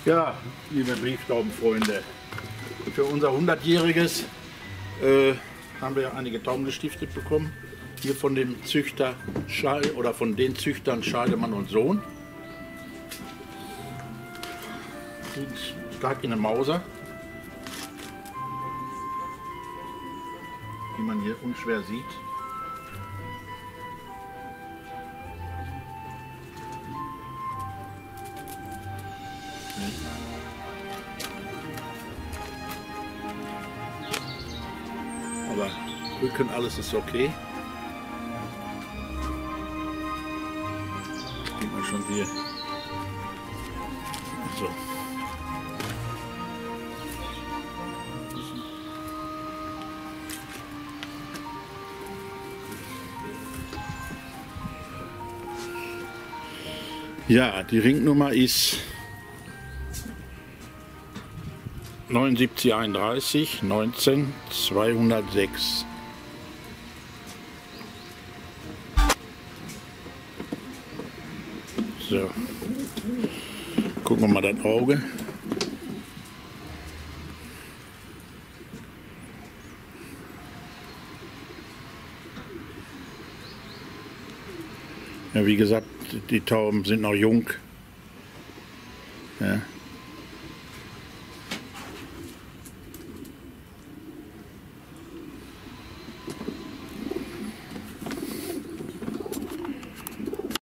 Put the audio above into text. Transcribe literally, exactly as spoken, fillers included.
Ja, liebe Brieftaubenfreunde, für unser hundertjähriges äh, haben wir einige Tauben gestiftet bekommen. Hier von dem Züchter Schal oder von den Züchtern Scheidemann und Sohn. Sind stark in der Mauser, wie man hier unschwer sieht. Aber Rücken, alles ist okay. Sieht man schon hier. So. Ja, die Ringnummer ist neunundsiebzig einunddreißig neunzehn zweihundertsechs. So, gucken wir mal das Auge. Ja, wie gesagt, die Tauben sind noch jung. Ja.